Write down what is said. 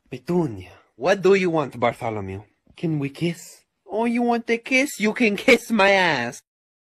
Petunia, what do you want, Bartholomew? Can we kiss? Oh, you want to kiss? You can kiss my ass.